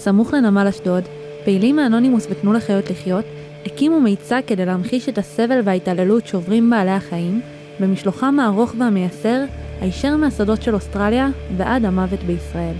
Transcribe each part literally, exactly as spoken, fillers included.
סמוך לנמל אשדוד, פעילים מאנונימוס ותנו לחיות לחיות, הקימו מיצג כדי להמחיש את הסבל וההתעללות שעוברים בעלי החיים, במשלוחם הארוך והמייסר, הישר מהשדות של אוסטרליה ועד המוות בישראל.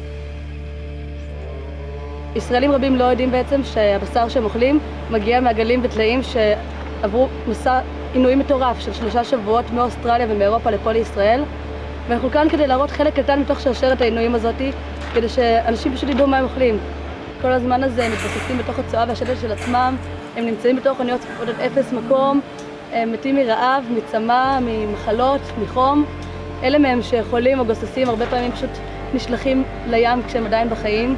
ישראלים רבים לא יודעים בעצם שהבשר שהם אוכלים מגיע מהגלים וטלאים שעברו מסע עינויים מטורף של שלושה שבועות מאוסטרליה ומאירופה לפה לישראל. ואנחנו כאן כדי להראות חלק קטן מתוך שרשרת העינויים הזאת, כדי שאנשים פשוט ידעו מה הם אוכלים. כל הזמן הזה הם מתבססים בתוך הצואה והשתל של עצמם, הם נמצאים בתוך אוניות צפופות עד אפס מקום, הם מתים מרעב, מצמא, ממחלות, מחום. אלה מהם שחולים או גוססים הרבה פעמים פשוט נשלחים לים כשהם עדיין בחיים.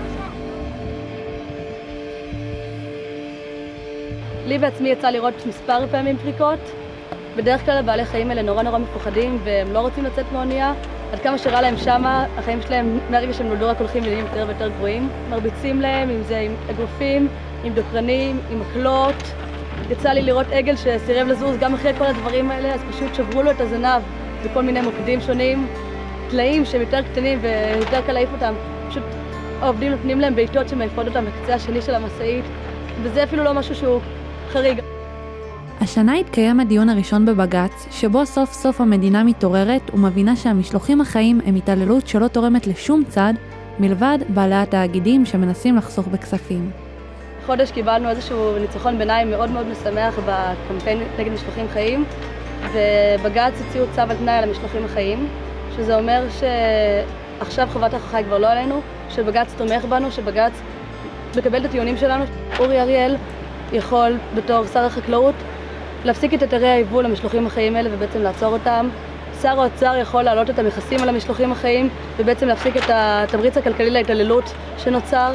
לי בעצמי יצא לראות מספר פעמים פריקות. בדרך כלל הבעלי חיים האלה נורא נורא מפוחדים והם לא רוצים לצאת מאונייה. עד כמה שרע להם שמה, החיים שלהם מהרגע שהם נולדו רק הולכים ונהיים יותר ויותר גבוהים. מרביצים להם, אם זה עם אגרופים, עם דוקרנים, עם מקלות. יצא לי לראות עגל שסירב לזוז גם אחרי כל הדברים האלה, אז פשוט שברו לו את הזנב בכל מיני מוקדים שונים. טלאים שהם יותר קטנים ויותר קל להעיף אותם. פשוט העובדים נותנים להם בעיטות שמעיפות אותם לקצה השני של המשאית, וזה אפילו לא משהו שהוא חריג. השנה התקיים הדיון הראשון בבג"ץ, שבו סוף סוף המדינה מתעוררת ומבינה שהמשלוחים החיים הם התעללות שלא תורמת לשום צד, מלבד בעלי התאגידים שמנסים לחסוך בכספים. חודש קיבלנו איזשהו ניצחון ביניים מאוד מאוד משמח בקמפיין נגד משלוחים חיים, ובג"ץ הציעו צו על תנאי על המשלוחים החיים, שזה אומר שעכשיו חובת ההוכחה היא כבר לא עלינו, שבג"ץ תומך בנו, שבג"ץ מקבל את הטיעונים שלנו. אורי אריאל יכול בתור שר החקלאות להפסיק את היתרי היבוא למשלוחים החיים האלה ובעצם לעצור אותם. שר האוצר יכול להעלות את המכסים על המשלוחים החיים ובעצם להפסיק את התמריץ הכלכלי להתעללות שנוצר.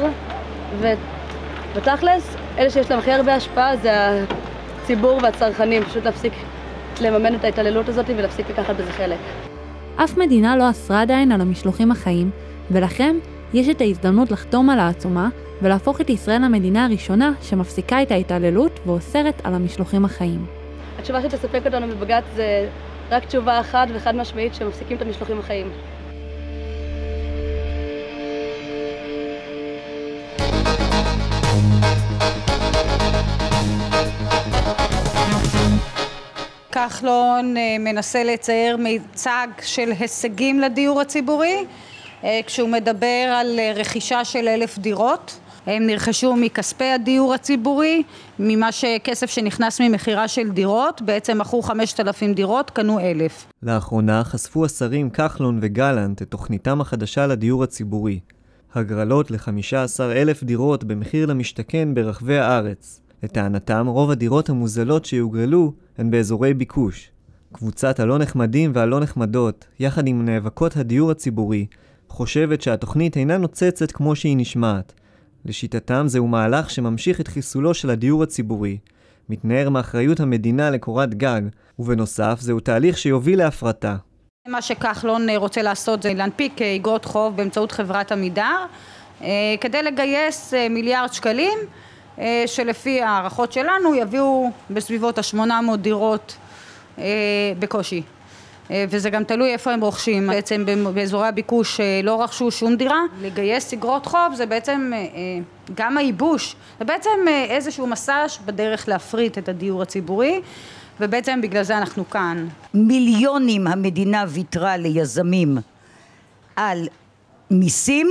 ובתכלס, אלה שיש להם הכי הרבה השפעה זה הציבור והצרכנים, פשוט להפסיק לממן את ההתעללות הזאת ולהפסיק לקחת בזה חלק. אף מדינה לא אסרה עדיין על המשלוחים החיים, ולכם יש את ההזדמנות לחתום על העצומה ולהפוך את ישראל למדינה הראשונה שמפסיקה את ההתעללות ואוסרת על המשלוחים החיים. התשובה שתספק אותנו בבג"ץ זה רק תשובה אחת וחד משמעית שמפסיקים את המשלוחים החיים. כחלון מנסה לצייר מיצג של הישגים לדיור הציבורי, כשהוא מדבר על רכישה של אלף דירות. הם נרכשו מכספי הדיור הציבורי, ממה שכסף שנכנס ממחירה של דירות, בעצם מכרו חמשת אלפים דירות, קנו אלף. לאחרונה חשפו השרים כחלון וגלנט את תוכניתם החדשה לדיור הציבורי. הגרלות ל-חמישה עשר אלף דירות במחיר למשתכן ברחבי הארץ. לטענתם, רוב הדירות המוזלות שיוגרלו הן באזורי ביקוש. קבוצת הלא נחמדים והלא נחמדות, יחד עם נאבקות הדיור הציבורי, חושבת שהתוכנית אינה נוצצת כמו שהיא נשמעת. לשיטתם זהו מהלך שממשיך את חיסולו של הדיור הציבורי, מתנער מאחריות המדינה לקורת גג, ובנוסף זהו תהליך שיוביל להפרטה. מה שכחלון רוצה לעשות זה להנפיק איגרות חוב באמצעות חברת עמידר, כדי לגייס מיליארד שקלים, שלפי הערכות שלנו יביאו בסביבות ה-שמונה מאות דירות בקושי. וזה גם תלוי איפה הם רוכשים. בעצם באזורי הביקוש לא רכשו שום דירה. לגייס אגרות חוב זה בעצם גם הייבוש. זה בעצם איזשהו מסע בדרך להפריט את הדיור הציבורי, ובעצם בגלל זה אנחנו כאן. מיליונים המדינה ויתרה ליזמים על מיסים,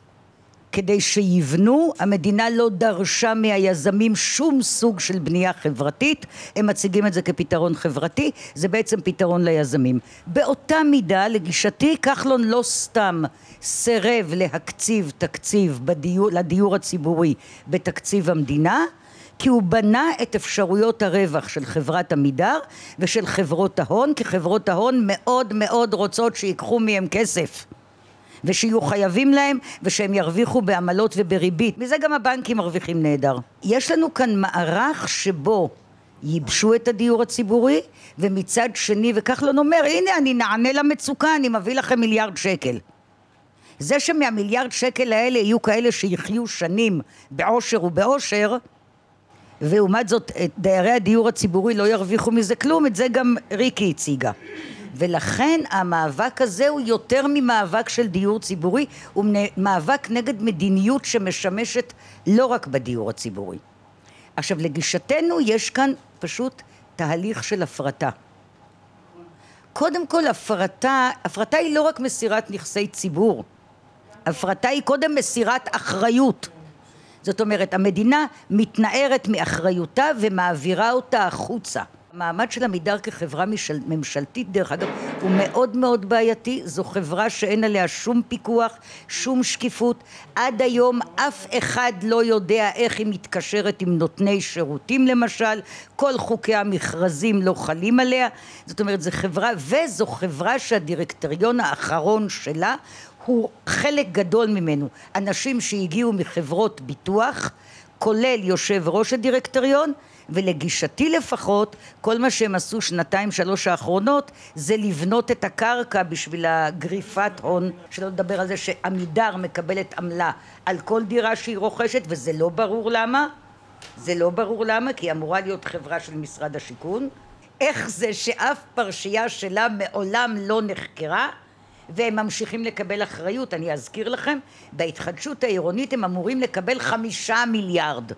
כדי שיבנו. המדינה לא דרשה מהיזמים שום סוג של בנייה חברתית, הם מציגים את זה כפתרון חברתי, זה בעצם פתרון ליזמים. באותה מידה, לגישתי, כחלון לא סתם סירב להקציב תקציב בדיור, לדיור הציבורי בתקציב המדינה, כי הוא בנה את אפשרויות הרווח של חברת עמידר ושל חברות ההון, כי חברות ההון מאוד מאוד רוצות שיקחו מהם כסף. ושיהיו חייבים להם, ושהם ירוויחו בעמלות ובריבית. מזה גם הבנקים מרוויחים נהדר. יש לנו כאן מערך שבו ייבשו את הדיור הציבורי, ומצד שני, וכחלון אומר, הנה אני נענה למצוקה, אני מביא לכם מיליארד שקל. זה שמהמיליארד שקל האלה יהיו כאלה שיחיו שנים בעושר ובעושר, ולעומת זאת, דיירי הדיור הציבורי לא ירוויחו מזה כלום, את זה גם ריקי הציגה. ולכן המאבק הזה הוא יותר ממאבק של דיור ציבורי, הוא מאבק נגד מדיניות שמשמשת לא רק בדיור הציבורי. עכשיו, לגישתנו יש כאן פשוט תהליך של הפרטה. קודם כל, הפרטה, הפרטה היא לא רק מסירת נכסי ציבור, הפרטה היא קודם מסירת אחריות. זאת אומרת, המדינה מתנערת מאחריותה ומעבירה אותה החוצה. המעמד של עמידר כחברה ממשלתית, דרך אגב, הוא מאוד מאוד בעייתי. זו חברה שאין עליה שום פיקוח, שום שקיפות. עד היום אף אחד לא יודע איך היא מתקשרת עם נותני שירותים למשל. כל חוקי המכרזים לא חלים עליה. זאת אומרת, זו חברה, וזו חברה שהדירקטוריון האחרון שלה הוא חלק גדול ממנו. אנשים שהגיעו מחברות ביטוח, כולל יושב ראש הדירקטוריון, ולגישתי לפחות, כל מה שהם עשו שנתיים שלוש האחרונות, זה לבנות את הקרקע בשביל הגריפת הון, שלא לדבר על זה שעמידר מקבלת עמלה על כל דירה שהיא רוכשת, וזה לא ברור למה, זה לא ברור למה, כי היא אמורה להיות חברה של משרד השיכון. איך זה שאף פרשייה שלה מעולם לא נחקרה, והם ממשיכים לקבל אחריות? אני אזכיר לכם, בהתחדשות העירונית הם אמורים לקבל חמישה מיליארד.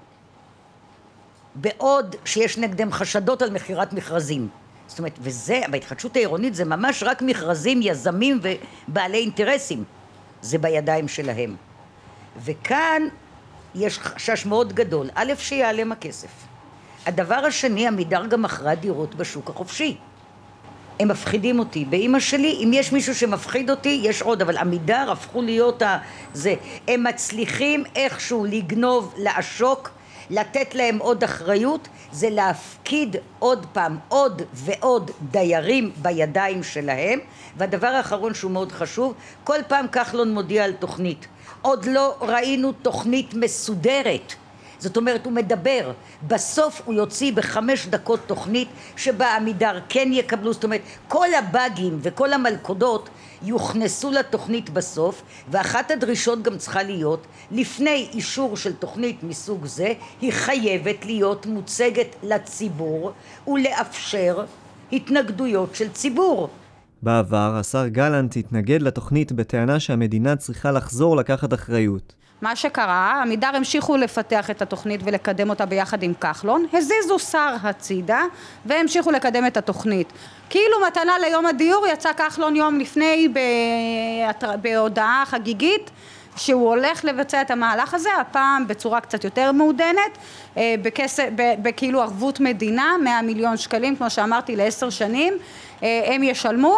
בעוד שיש נגדם חשדות על מחירת מכרזים. זאת אומרת, וזה, בהתחדשות העירונית זה ממש רק מכרזים, יזמים ובעלי אינטרסים. זה בידיים שלהם. וכאן יש חשש מאוד גדול. א', שיעלם הכסף. הדבר השני, עמידר גם מכרה דירות בשוק החופשי. הם מפחידים אותי. באמא שלי, אם יש מישהו שמפחיד אותי, יש עוד, אבל עמידר הפכו להיות ה... זה. הם מצליחים איכשהו לגנוב, לעשוק, לתת להם עוד אחריות, זה להפקיד עוד פעם עוד ועוד דיירים בידיים שלהם. והדבר האחרון שהוא מאוד חשוב, כל פעם כחלון מודיע על תוכנית. עוד לא ראינו תוכנית מסודרת. זאת אומרת, הוא מדבר, בסוף הוא יוציא בחמש דקות תוכנית שבה עמידר כן יקבלו, זאת אומרת, כל הבאגים וכל המלכודות יוכנסו לתוכנית בסוף, ואחת הדרישות גם צריכה להיות, לפני אישור של תוכנית מסוג זה, היא חייבת להיות מוצגת לציבור ולאפשר התנגדויות של ציבור. בעבר, השר גלנט התנגד לתוכנית בטענה שהמדינה צריכה לחזור לקחת אחריות. מה שקרה, עמידר המשיכו לפתח את התוכנית ולקדם אותה ביחד עם כחלון, הזיזו שר הצידה והמשיכו לקדם את התוכנית. כאילו מתנה ליום הדיור יצא כחלון יום לפני בהודעה חגיגית שהוא הולך לבצע את המהלך הזה, הפעם בצורה קצת יותר מעודנת, בכסף, בכאילו ערבות מדינה, מאה מיליון שקלים, כמו שאמרתי, לעשר שנים, הם ישלמו,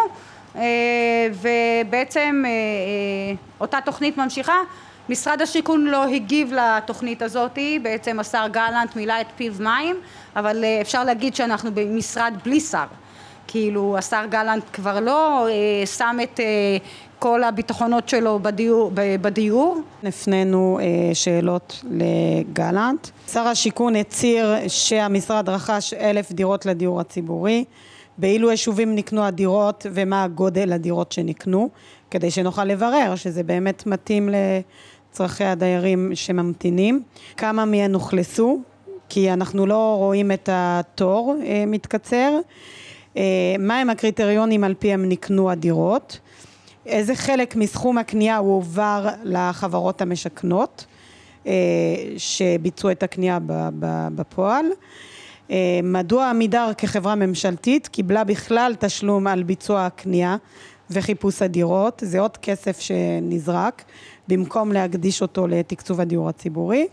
ובעצם אותה תוכנית ממשיכה. משרד השיכון לא הגיב לתוכנית הזאת, בעצם השר גלנט מילא את פיו מים, אבל אפשר להגיד שאנחנו במשרד בלי שר. כאילו השר גלנט כבר לא אה, שם את אה, כל הביטחונות שלו בדיור. בדיור. הפנינו אה, שאלות לגלנט. שר השיכון הצהיר שהמשרד רכש אלף דירות לדיור הציבורי, באילו יישובים נקנו הדירות ומה הגודל הדירות שנקנו, כדי שנוכל לברר שזה באמת מתאים לצרכי הדיירים שממתינים. כמה מהן הוכלסו, כי אנחנו לא רואים את התור אה, מתקצר. אה, מה הם הקריטריונים על פי הם נקנו הדירות, איזה חלק מסכום הקנייה הוא עובר לחברות המשכנות, אה, שביצעו את הקנייה בפועל. אה, מדוע עמידר כחברה ממשלתית קיבלה בכלל תשלום על ביצוע הקנייה וחיפוש הדירות, זה עוד כסף שנזרק, במקום להקדיש אותו לתקצוב הדיור הציבורי.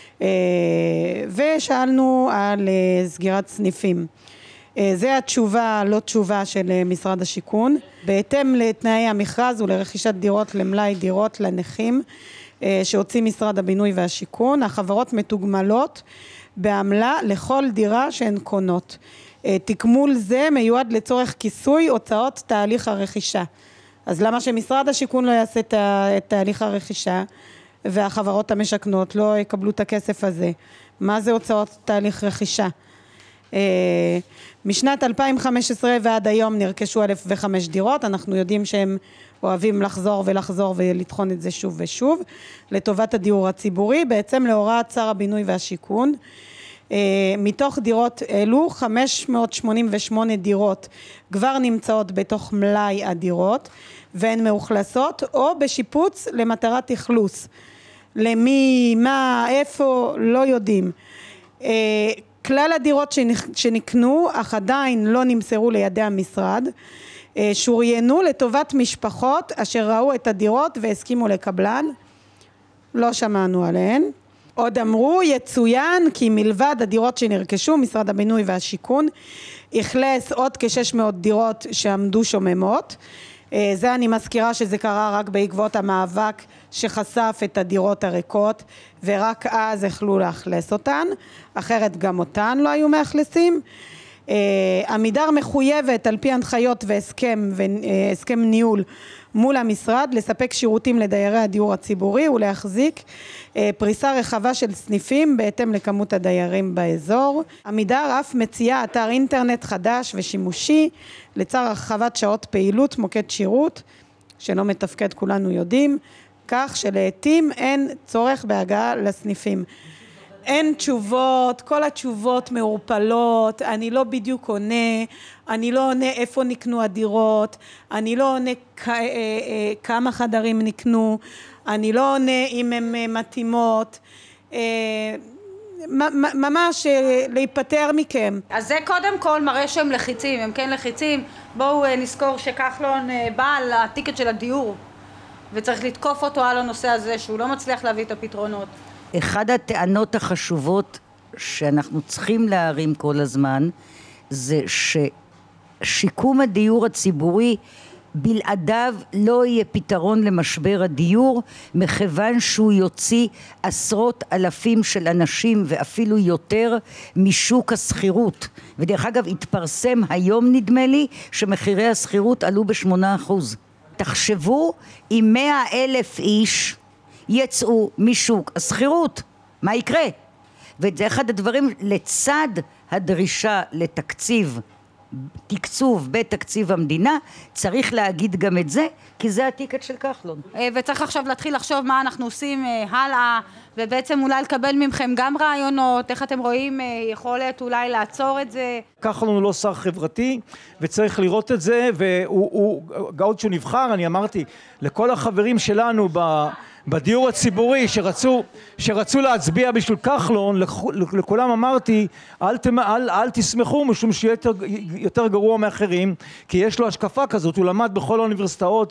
ושאלנו על סגירת סניפים. זה התשובה, לא תשובה של משרד השיכון. בהתאם לתנאי המכרז ולרכישת דירות למלאי דירות לנכים, שהוציא משרד הבינוי והשיכון, החברות מתוגמלות בעמלה לכל דירה שהן קונות. תקמול זה מיועד לצורך כיסוי הוצאות תהליך הרכישה. אז למה שמשרד השיכון לא יעשה את תהליך הרכישה והחברות המשכנות לא יקבלו את הכסף הזה? מה זה הוצאות תהליך רכישה? משנת אלפיים וחמש עשרה ועד היום נרכשו אלף וחמש דירות, אנחנו יודעים שהם אוהבים לחזור ולחזור ולטחון את זה שוב ושוב, לטובת הדיור הציבורי, בעצם להוראת שר הבינוי והשיכון. מתוך דירות אלו, חמש מאות שמונים ושמונה דירות כבר נמצאות בתוך מלאי הדירות, והן מאוכלסות או בשיפוץ למטרת אכלוס. למי, מה, איפה, לא יודעים. כלל הדירות שנקנו, אך עדיין לא נמסרו לידי המשרד, שוריינו לטובת משפחות אשר ראו את הדירות והסכימו לקבלן. לא שמענו עליהן. עוד אמרו, יצוין כי מלבד הדירות שנרכשו, משרד הבינוי והשיכון הכלס עוד כ-שש מאות דירות שעמדו שוממות. זה אני מזכירה שזה קרה רק בעקבות המאבק שחשף את הדירות הריקות, ורק אז יכלו לאכלס אותן, אחרת גם אותן לא היו מאכלסים. עמידר מחויבת על פי הנחיות והסכם, והסכם ניהול מול המשרד לספק שירותים לדיירי הדיור הציבורי ולהחזיק פריסה רחבה של סניפים בהתאם לכמות הדיירים באזור. עמידר אף מציעה אתר אינטרנט חדש ושימושי לצד הרחבת שעות פעילות מוקד שירות שלא מתפקד, כולנו יודעים, כך שלעתים אין צורך בהגעה לסניפים. אין תשובות, כל התשובות מעורפלות, אני לא בדיוק עונה, אני לא עונה איפה נקנו הדירות, אני לא עונה כמה חדרים נקנו, אני לא עונה אם הן מתאימות, ממש להיפטר מכם. אז זה קודם כל מראה שהם לחיצים, הם כן לחיצים. בואו נזכור שכחלון בעל הטיקט של הדיור, וצריך לתקוף אותו על הנושא הזה שהוא לא מצליח להביא את הפתרונות. אחד הטענות החשובות שאנחנו צריכים להרים כל הזמן זה ששיקום הדיור הציבורי בלעדיו לא יהיה פתרון למשבר הדיור, מכיוון שהוא יוציא עשרות אלפים של אנשים ואפילו יותר משוק הסחירות. ודרך אגב התפרסם היום נדמה לי שמחירי הסחירות עלו בשמונה אחוז. תחשבו אם מאה אלף איש יצאו משוק הסחירות, מה יקרה? וזה אחד הדברים לצד הדרישה לתקציב, תקצוב בתקציב המדינה, צריך להגיד גם את זה, כי זה הטיקט של כחלון. וצריך עכשיו להתחיל לחשוב מה אנחנו עושים הלאה, ובעצם אולי לקבל ממכם גם רעיונות, איך אתם רואים יכולת אולי לעצור את זה. כחלון הוא לא שר חברתי, וצריך לראות את זה, והוא, עוד שהוא נבחר, אני אמרתי, לכל החברים שלנו ב... בדיור הציבורי שרצו, שרצו להצביע בשביל כחלון, לכולם אמרתי, אל, אל, אל תשמחו משום שיהיה יותר, יותר גרוע מאחרים, כי יש לו השקפה כזאת, הוא למד בכל האוניברסיטאות,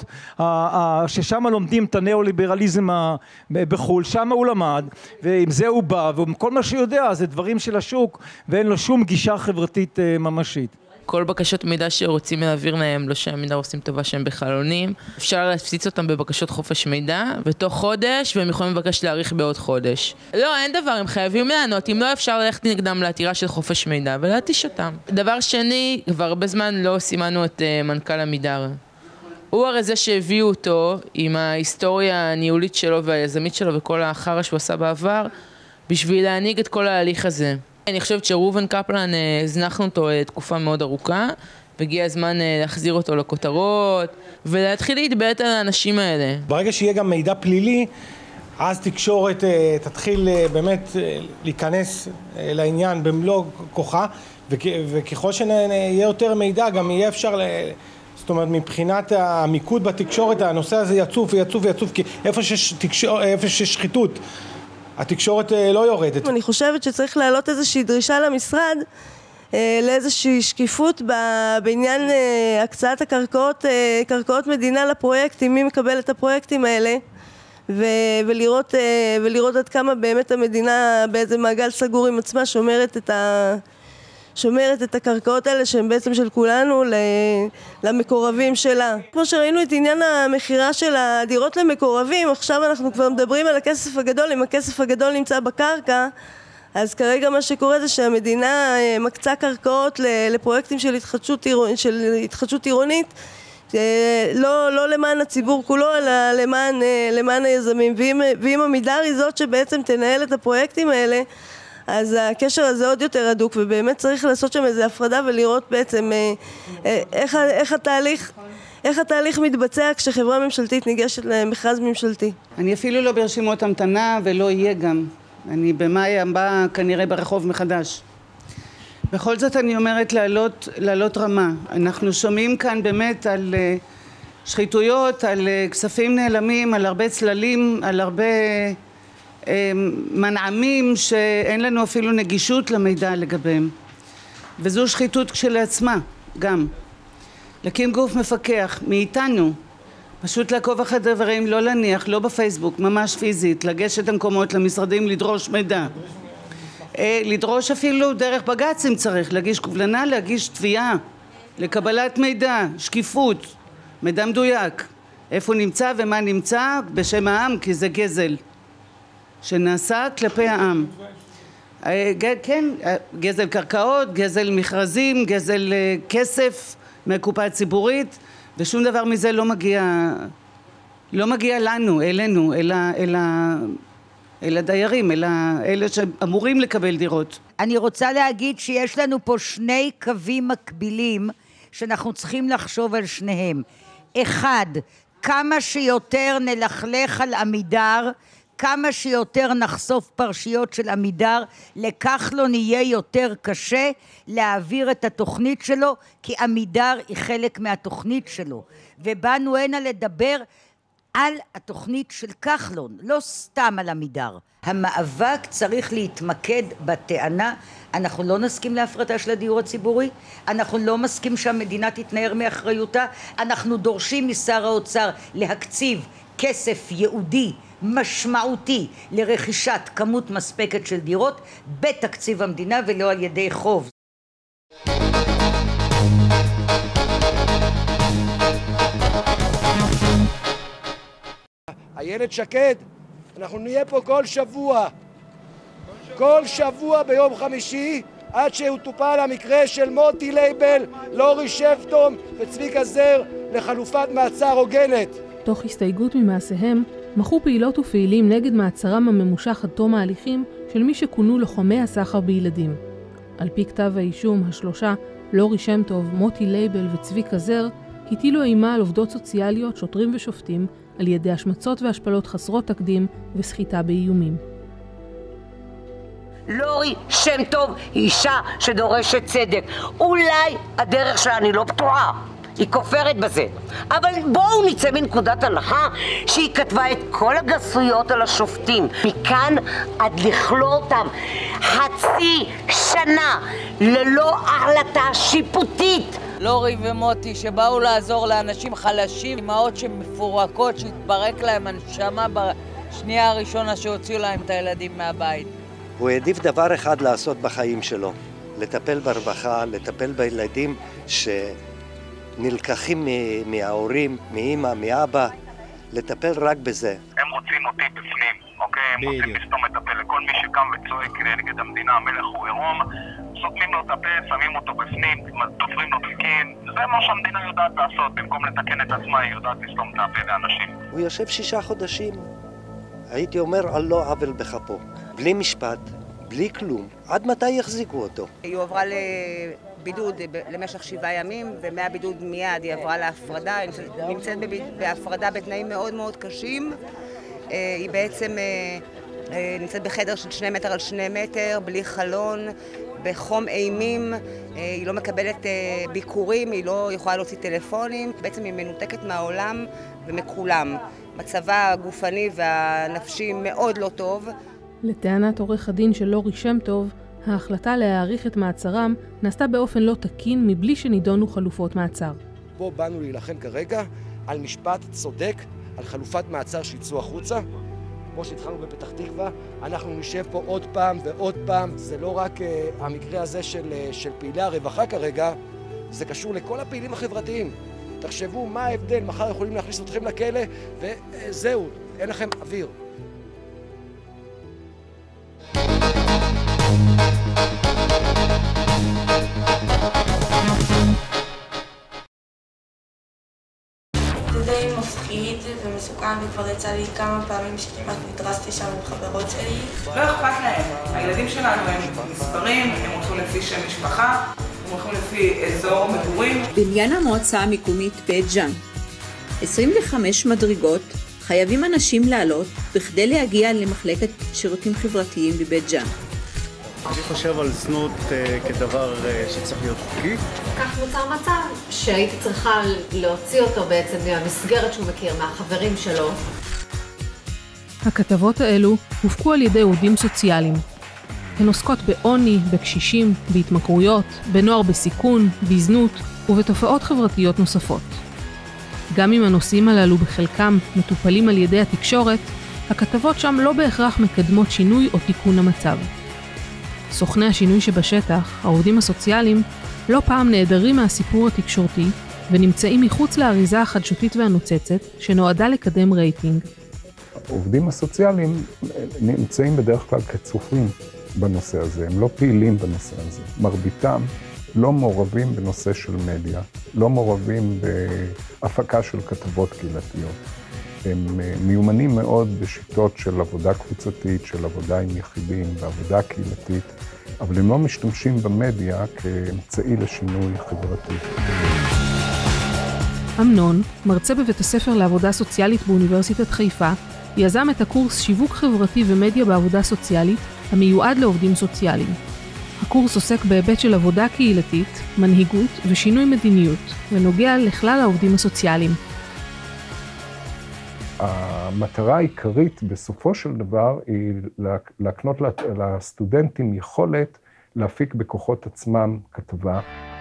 ששם לומדים את הנאו-ליברליזם בחול, שם הוא למד, ועם זה הוא בא, וכל מה שיודע זה דברים של השוק, ואין לו שום גישה חברתית ממשית. כל בקשות מידע שרוצים להעביר להם, לא שהמידע עושים טובה שהם בחלונים, אפשר להפציץ אותם בבקשות חופש מידע, ותוך חודש, והם יכולים לבקש להאריך בעוד חודש. לא, אין דבר, הם חייבים לענות, אם לא אפשר ללכת נגדם לעתירה של חופש מידע, ולהתיש אותם. דבר שני, כבר הרבה זמן לא סימנו את uh, מנכ"ל עמידר. הוא הרי זה שהביאו אותו, עם ההיסטוריה הניהולית שלו והיזמית שלו, וכל האחר שהוא עשה בעבר, בשביל להנהיג את כל ההליך הזה. אני חושבת שראובן קפלן, הזנחנו אותו תקופה מאוד ארוכה, והגיע הזמן להחזיר אותו לכותרות, ולהתחיל להתבלט על האנשים האלה. ברגע שיהיה גם מידע פלילי, אז תקשורת תתחיל באמת להיכנס לעניין במלוא כוחה, וככל שיהיה יותר מידע, גם יהיה אפשר, זאת אומרת, מבחינת המיקוד בתקשורת, הנושא הזה יצוף ויצוף ויצוף, כי איפה שיש, תקשור, איפה שיש שחיתות, התקשורת לא יורדת. אני חושבת שצריך להעלות איזושהי דרישה למשרד לאיזושהי שקיפות בעניין הקצאת הקרקעות, קרקעות מדינה לפרויקטים, מי מקבל את הפרויקטים האלה, ולראות, ולראות עד כמה באמת המדינה באיזה מעגל סגור עם עצמה שומרת את ה... שומרת את הקרקעות האלה שהן בעצם של כולנו למקורבים שלה. כמו שראינו את עניין המחירה של הדירות למקורבים, עכשיו אנחנו כבר מדברים על הכסף הגדול. אם הכסף הגדול נמצא בקרקע, אז כרגע מה שקורה זה שהמדינה מקצה קרקעות לפרויקטים של התחדשות, של התחדשות עירונית, לא, לא למען הציבור כולו, אלא למען, למען היזמים. ואם, ואם עמידר היא זאת שבעצם תנהל את הפרויקטים האלה, אז הקשר הזה עוד יותר הדוק, ובאמת צריך לעשות שם איזו הפרדה ולראות בעצם איך, איך התהליך, איך התהליך מתבצע כשחברה ממשלתית ניגשת למכרז ממשלתי. אני אפילו לא ברשימות המתנה ולא יהיה גם. אני במאי הבאה כנראה ברחוב מחדש. בכל זאת אני אומרת לעלות, לעלות רמה. אנחנו שומעים כאן באמת על uh, שחיתויות, על uh, כספים נעלמים, על הרבה צללים, על הרבה uh, מנעמים שאין לנו אפילו נגישות למידע לגביהם. וזו שחיתות כשלעצמה גם. להקים גוף מפקח מאיתנו, פשוט לעקוב אחרי דברים, לא להניח, לא בפייסבוק, ממש פיזית, לגשת למקומות, למשרדים, לדרוש מידע. לדרוש אפילו דרך בג"ץ אם צריך, להגיש קובלנה, להגיש תביעה, לקבלת מידע, שקיפות, מידע מדויק, איפה נמצא ומה נמצא בשם העם, כי זה גזל שנעשה כלפי העם. כן, גזל קרקעות, גזל מכרזים, גזל כסף מהקופה הציבורית, ושום דבר מזה לא מגיע, לא מגיע לנו, אלינו, אלא, אלא, אלא דיירים, אלא אלה שאמורים לקבל דירות. אני רוצה להגיד שיש לנו פה שני קווים מקבילים שאנחנו צריכים לחשוב על שניהם. אחד, כמה שיותר נלכלך על עמידר, כמה שיותר נחשוף פרשיות של עמידר, לכחלון יהיה יותר קשה להעביר את התוכנית שלו, כי עמידר היא חלק מהתוכנית שלו. ובאנו הנה לדבר על התוכנית של כחלון, לא סתם על עמידר. המאבק צריך להתמקד בטענה, אנחנו לא נסכים להפרטה של הדיור הציבורי, אנחנו לא מסכים שהמדינה תתנער מאחריותה, אנחנו דורשים משר האוצר להקציב כסף ייעודי, משמעותי, לרכישת כמות מספקת של דירות בתקציב המדינה ולא על ידי חוב. איילת שקד, אנחנו נהיה פה כל שבוע, כל שבוע ביום חמישי, עד שהוא טופל המקרה של מוטי לייבל, לורי שבתום וצביקה זר לחלופת מעצר הוגנת. תוך הסתייגות ממעשיהם, מחו פעילות ופעילים נגד מעצרם הממושך עד תום ההליכים של מי שכונו לוחמי הסחר בילדים. על פי כתב האישום, השלושה, לורי שבתום, מוטי לייבל וצביקה זר, הטילו אימה על עובדות סוציאליות, שוטרים ושופטים, על ידי השמצות והשפלות חסרות תקדים וסחיטה באיומים. לורי שבתום היא אישה שדורשת צדק. אולי הדרך שלה אני לא פתוחה, היא כופרת בזה. אבל בואו נצא מנקודת הנחה שהיא כתבה את כל הגסויות על השופטים. מכאן עד לכלוא אותם חצי שנה ללא החלטה שיפוטית. לורי ומוטי שבאו לעזור לאנשים חלשים, אמהות שמפורקות, שהתפרק להם הנשמה בשנייה הראשונה שהוציאו להם את הילדים מהבית. הוא העדיף דבר אחד לעשות בחיים שלו, לטפל ברווחה, לטפל בילדים שנלקחים מההורים, מאמא, מאבא, לטפל רק בזה. הם רוצים אותי בפנים, אוקיי? הם רוצים לסתום את הפה לכל מי שקם וצועק נגד המדינה, המלך הוא עירום, סותמים לו את הפה, שמים אותו בפנים, תופרים לו תפקים. זה מה שהמדינה יודעת לעשות, במקום לתקן את עצמה היא יודעת לסתום את הפה לאנשים. הוא יושב שישה חודשים, הייתי אומר על לא עוול בכפו, בלי משפט, בלי כלום. עד מתי יחזיקו אותו? היא עברה לבידוד למשך שבעה ימים, ומהבידוד מיד היא עברה להפרדה, היא נמצאת בהפרדה בתנאים מאוד מאוד קשים. היא בעצם נמצאת בחדר של שני מטר על שני מטר, בלי חלון, בחום אימים, היא לא מקבלת ביקורים, היא לא יכולה להוציא טלפונים, בעצם היא מנותקת מהעולם ומכולם. מצבה הגופני והנפשי מאוד לא טוב. לטענת עורך הדין של לורי שבתום, ההחלטה להאריך את מעצרם נעשתה באופן לא תקין מבלי שנידונו חלופות מעצר. פה באנו להילחם כרגע על משפט צודק, על חלופת מעצר שיצאו החוצה. כמו שהתחלנו בפתח תקווה, אנחנו נשב פה עוד פעם ועוד פעם. זה לא רק uh, המקרה הזה של, uh, של פעילי הרווחה כרגע, זה קשור לכל הפעילים החברתיים. תחשבו מה ההבדל, מחר יכולים להכניס אתכם לכלא, וזהו, אין לכם אוויר. זה די מפחיד ומסוכן, וכבר יצא לי כמה פעמים שכמעט נדרסתי שם עם חברות שלי. לא אכפת להם, הילדים שלנו הם מספרים, הם הולכים לפי שם משפחה, הם הולכים לפי אזור מגורים. בניין המועצה המקומית בית ג'ן, עשרים וחמש מדרגות, חייבים אנשים לעלות בכדי להגיע למחלקת שירותים חברתיים בבית ג'אן. אני חושב על זנות uh, כדבר uh, שצריך להיות חוקי. כך נוצר מצב שהייתי צריכה להוציא אותו בעצם מהמסגרת שהוא מכיר, מהחברים שלו. הכתבות האלו הופקו על ידי עובדים סוציאליים. הן עוסקות בעוני, בקשישים, בהתמכרויות, בנוער בסיכון, בזנות ובתופעות חברתיות נוספות. גם אם הנושאים הללו בחלקם מטופלים על ידי התקשורת, הכתבות שם לא בהכרח מקדמות שינוי או תיקון המצב. סוכני השינוי שבשטח, העובדים הסוציאליים, לא פעם נעדרים מהסיפור התקשורתי ונמצאים מחוץ לאריזה החדשותית והנוצצת שנועדה לקדם רייטינג. העובדים הסוציאליים נמצאים בדרך כלל כצופים בנושא הזה, הם לא פעילים בנושא הזה. מרביתם לא מעורבים בנושא של מדיה, לא מעורבים בהפקה של כתבות קהילתיות. הם מיומנים מאוד בשיטות של עבודה קבוצתית, של עבודה עם יחידים, בעבודה קהילתית, אבל הם לא משתמשים במדיה כאמצעי לשינוי חברתי. אמנון, מרצה בבית הספר לעבודה סוציאלית באוניברסיטת חיפה, יזם את הקורס שיווק חברתי ומדיה בעבודה סוציאלית, המיועד לעובדים סוציאליים. הקורס עוסק בהיבט של עבודה קהילתית, מנהיגות ושינוי מדיניות, ונוגע לכלל העובדים הסוציאליים. המטרה העיקרית בסופו של דבר היא להקנות לסטודנטים יכולת להפיק בכוחות עצמם כתבה.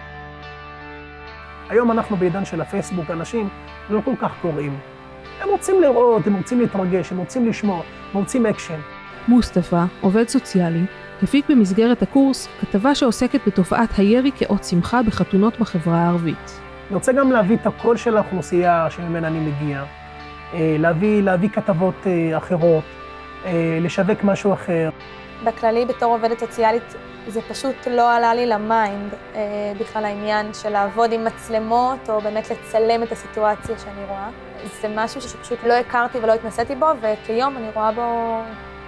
היום אנחנו בעידן של הפייסבוק, אנשים לא כל כך קוראים. הם רוצים לראות, הם רוצים להתרגש, הם רוצים לשמוע, הם רוצים אקשן. מוסטפא, עובד סוציאלי, הפיק במסגרת הקורס כתבה שעוסקת בתופעת הירי כאות שמחה בחתונות בחברה הערבית. אני רוצה גם להביא את הקול של האוכלוסייה שממנה אני מגיע, להביא, להביא כתבות אחרות, לשווק משהו אחר. בכללי, בתור עובדת סוציאלית, זה פשוט לא עלה לי למיינד בכלל העניין של לעבוד עם מצלמות, או באמת לצלם את הסיטואציה שאני רואה. זה משהו שפשוט לא הכרתי ולא התנסיתי בו, וכיום אני רואה בו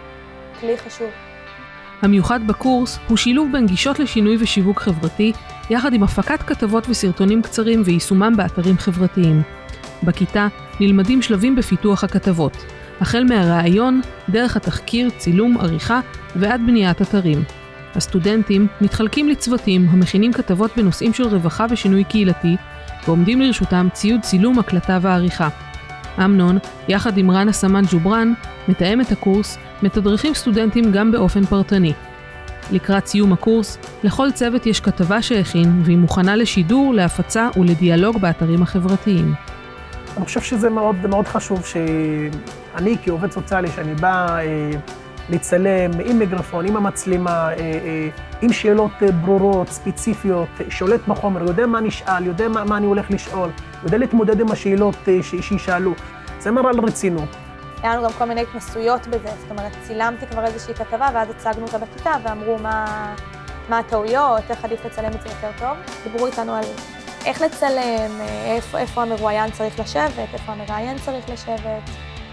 כלי חשוב. המיוחד בקורס הוא שילוב בין גישות לשינוי ושיווק חברתי, יחד עם הפקת כתבות וסרטונים קצרים ויישומם באתרים חברתיים. בכיתה נלמדים שלבים בפיתוח הכתבות, החל מהרעיון, דרך התחקיר, צילום, עריכה ועד בניית אתרים. הסטודנטים מתחלקים לצוותים המכינים כתבות בנושאים של רווחה ושינוי קהילתי, ועומדים לרשותם ציוד צילום, הקלטה ועריכה. אמנון, יחד עם רנה סמן ג'וברן, מתאם את הקורס, מתדרכים סטודנטים גם באופן פרטני. לקראת סיום הקורס, לכל צוות יש כתבה שהכין, והיא מוכנה לשידור, להפצה ולדיאלוג באתרים החברתיים. אני חושב שזה מאוד, מאוד חשוב שאני כעובד סוציאלי, שאני בא אה, לצלם עם מיקרופון, עם המצלמה, אה, אה, עם שאלות ברורות, ספציפיות, שולט בחומר, יודע מה נשאל, יודע מה, מה אני הולך לשאול, יודע להתמודד עם השאלות אה, שישאלו. זה מראה על רצינות. היה לנו גם כל מיני התנסויות בזה, זאת אומרת, צילמתי כבר איזושהי כתבה, ואז הצגנו אותה בכיתה, ואמרו מה, מה הטעויות, איך עדיף לצלם את זה יותר טוב. דיברו איתנו על איך לצלם, איפה, איפה המרואיין צריך לשבת, איפה המראיין צריך לשבת.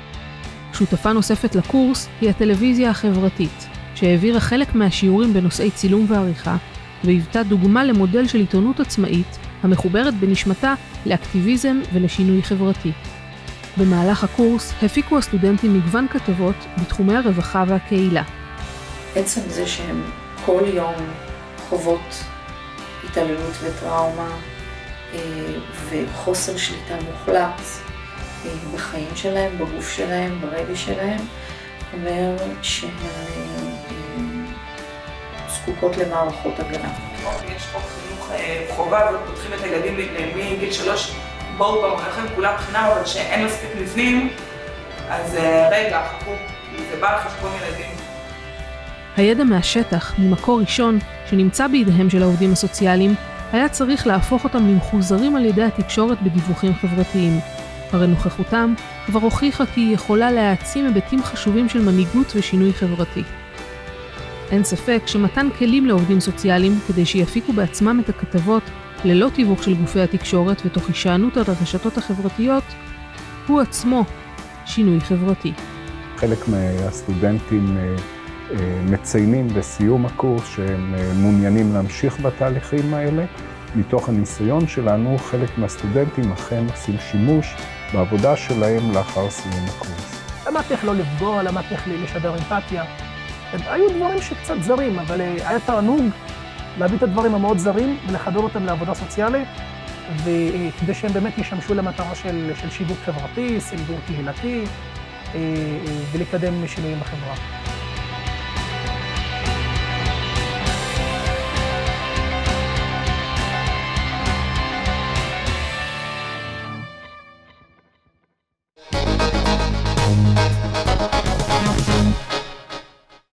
שותפה נוספת לקורס היא הטלוויזיה החברתית, שהעבירה חלק מהשיעורים בנושאי צילום ועריכה, והיוותה דוגמה למודל של עיתונות עצמאית, המחוברת בנשמתה לאקטיביזם ולשינוי חברתי. במהלך הקורס הפיקו הסטודנטים מגוון כתבות בתחומי הרווחה והקהילה. עצם זה שהם כל יום חוות התעללות וטראומה וחוסר שליטה מוחלט בחיים שלהם, בגוף שלהם, ברגש שלהם, אומר שהן זקוקות למערכות הגנה. יש חוק חינוך חובה ופותחים את הילדים מגיל שלוש, בואו במחר לכם כולם בחינה, אבל שאין מספיק מבנים, אז רגע, חכו, זה בא לחשבון ילדים. הידע מהשטח, ממקור ראשון, שנמצא בידיהם של העובדים הסוציאליים, היה צריך להפוך אותם למחוזרים על ידי התקשורת בדיווחים חברתיים. הרי נוכחותם כבר הוכיחה כי היא יכולה להעצים היבטים חשובים של מנהיגות ושינוי חברתי. אין ספק שמתן כלים לעובדים סוציאליים כדי שיפיקו בעצמם את הכתבות ללא תיווך של גופי התקשורת ותוך הישענות על הרשתות החברתיות, הוא עצמו שינוי חברתי. חלק מהסטודנטים מציינים בסיום הקורס שהם מעוניינים להמשיך בתהליכים האלה. מתוך הניסיון שלנו, חלק מהסטודנטים אכן עושים שימוש בעבודה שלהם לאחר סיום הקורס. למדתי איך לא לפגוע, למדתי איך לשדר אמפתיה. היו דברים שקצת זרים, אבל היה תענוג להביא את הדברים המאוד זרים ולחבר אותם לעבודה סוציאלית, וכדי שהם באמת ישמשו למטרה של, של שיווק חברתי, סנגור קהילתי, ולקדם שינויים בחברה.